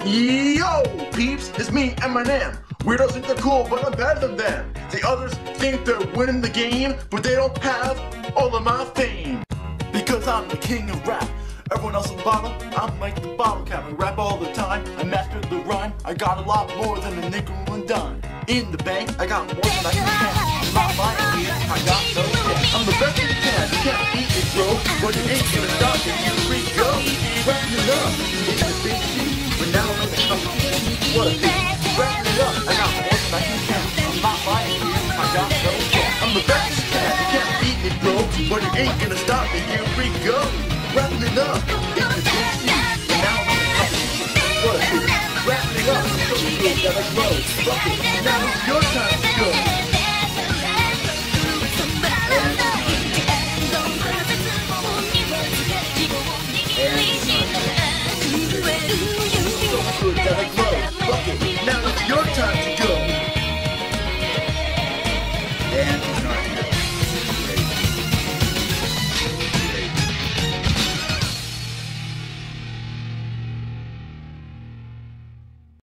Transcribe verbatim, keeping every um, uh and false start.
Yo, peeps, it's me, Eminem. Weirdos think they're cool, but I'm better than them. The others think they're winning the game, but they don't have all of my fame. Because I'm the king of rap. Everyone else in the bottom, I'm like the bottle cap. I rap all the time, I mastered the rhyme. I got a lot more than a nickel and dime. In the bank, I got more than I can count. I'm not lying here, I got no cash. I'm the best in town, you can't beat me, bro. But it ain't gonna stop if you freak go. Wrapping it up, it's a big thing. But now I'm in the competition, what a thing. Wrapping it up, I got more than I can count. I'm not lying here, I got no cash. I'm the best in town, you can't beat me, bro. But it ain't gonna stop if you freak go. Wrapping it up, it's a big thing. But now I'm in the competition, what a thing. Wrapping it up, so good that I grow. Fuck it, now it's your time to go. So good that I